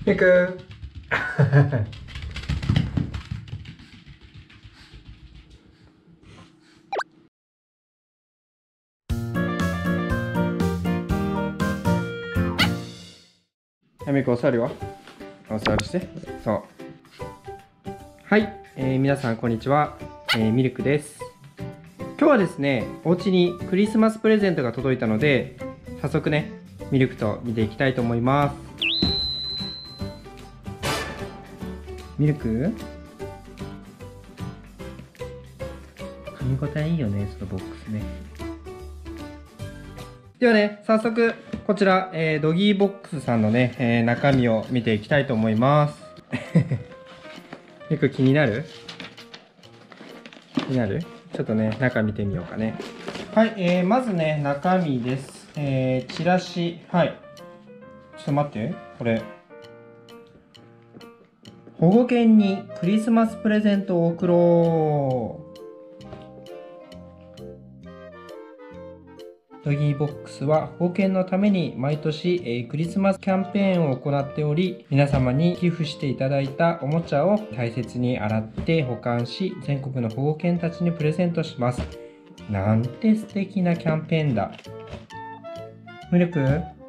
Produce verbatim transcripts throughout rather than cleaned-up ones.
ミルクやめくお座りはお座りして。そうはい、えー、皆さんこんにちは、えー、ミルクです。今日はですね、お家にクリスマスプレゼントが届いたので、早速ねミルクと見ていきたいと思います。ミルク噛み応えいいよね、そのボックスね。ではね、早速こちら、えー、ドギーボックスさんのね、えー、中身を見ていきたいと思います。ミルク気になる？気になる？ちょっとね、中見てみようかね。はい、えー、まずね、中身です。えー、チラシ。はい。ちょっと待って、これ。保護犬にクリスマスプレゼントを贈ろう。ドギーボックスは保護犬のために毎年、えー、クリスマスキャンペーンを行っており、皆様に寄付していただいたおもちゃを大切に洗って保管し、全国の保護犬たちにプレゼントします。なんて素敵なキャンペーンだ。ミルク、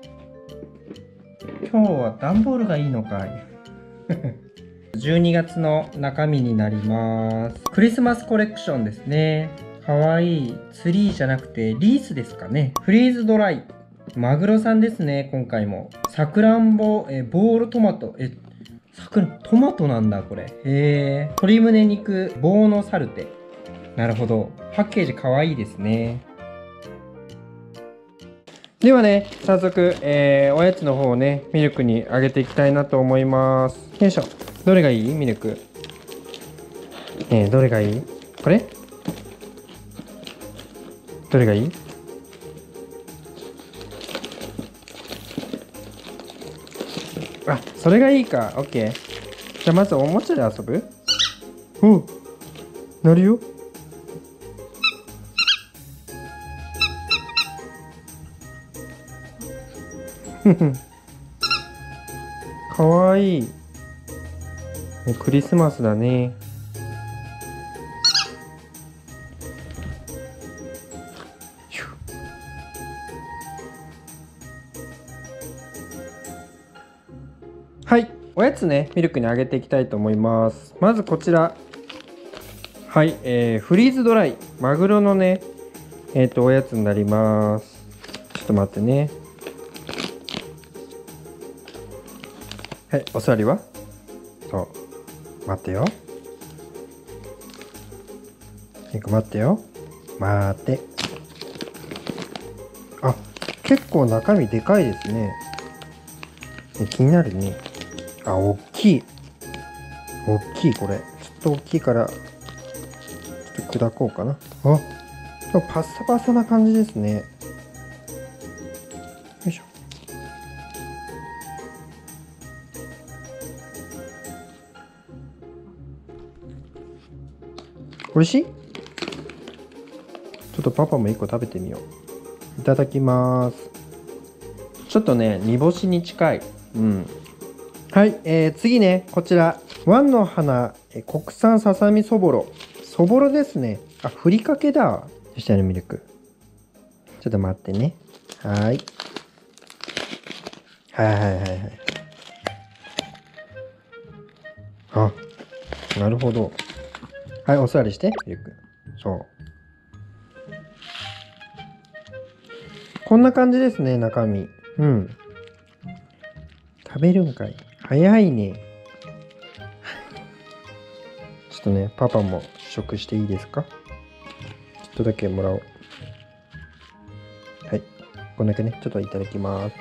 今日は段ボールがいいのかい。じゅうにがつの中身になります。クリスマスコレクションですね。かわいいツリーじゃなくてリースですかね。フリーズドライマグロさんですね。今回もさくらんぼ、えボールトマト、えさくらトマトなんだこれ。へえ。鶏胸肉棒のサルテ。なるほど、パッケージかわいいですね。ではね、早速、えー、おやつの方をねミルクにあげていきたいなと思います。よいしょ。どれがいい？ミルク、えー、どれがいい？これ？どれがいい？あ、それがいいか。オッケー。じゃあまずおもちゃで遊ぶ？おう、なるよ。かわいい。クリスマスだね。はい、おやつね、ミルクにあげていきたいと思います。まずこちら。はい、えー、フリーズドライ。マグロのね、えっと、おやつになります。ちょっと待ってね。はい、お座りは？そう。待ってよ。ミルク待ってよ。待って。あ、結構中身でかいですね。気になるね。あ、大きい。大きい、これ。ちょっと大きいから、ちょっと砕こうかな。あ、パッサパサな感じですね。よいしょ。おいしい？ちょっとパパもいっこ食べてみよう。いただきます。ちょっとね、煮干しに近い。うん。はい、えー、次ね、こちら。ワンの花、え国産ささみそぼろ。そぼろですね。あ、ふりかけだ。そしたらミルク。ちょっと待ってね。はーい。はいはいはいはい。あ、なるほど。はい、お座りして、ミルク。そう。こんな感じですね、中身。うん。食べるんかい。早いね。ちょっとね、パパも試食していいですか？ちょっとだけもらおう。はい。こんだけね、ちょっといただきます。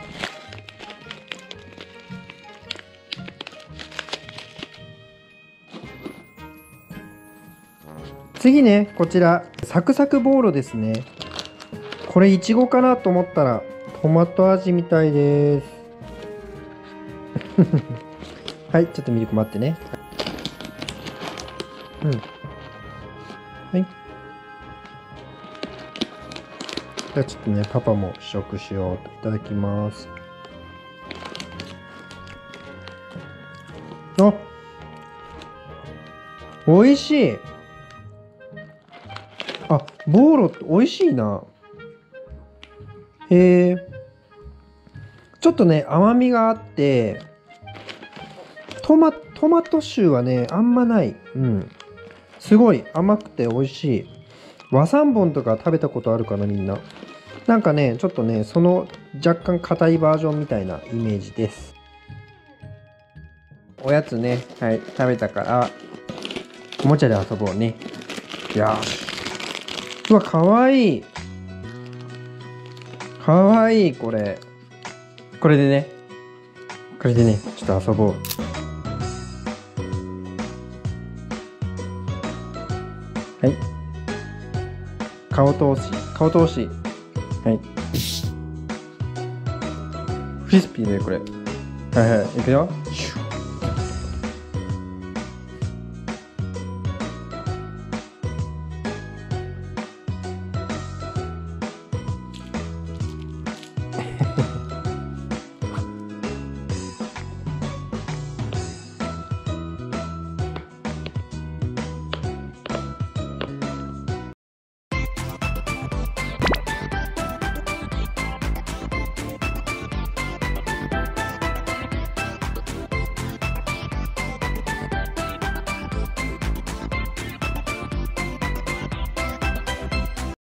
次ね、こちら、サクサクボーロですね。これ、いちごかなと思ったら、トマト味みたいです。はい、ちょっとミルク待ってね。うん。はい。じゃあちょっとね、パパも試食しようと。いただきます。 あ、美味しい。あ、ボーロって美味しいな。へえ。ちょっとね、甘みがあって、トマ、トマト臭はね、あんまない。うん。すごい甘くて美味しい。和三盆とか食べたことあるかな、みんな。なんかね、ちょっとね、その若干硬いバージョンみたいなイメージです。おやつね、はい、食べたから、おもちゃで遊ぼうね。よし。うわ、かわいい。かわいい、これ。これでね、これでね、ちょっと遊ぼう。はい。顔通し、顔通し。はい。フリスピーね、これ。はいはい、いくよ。シュッ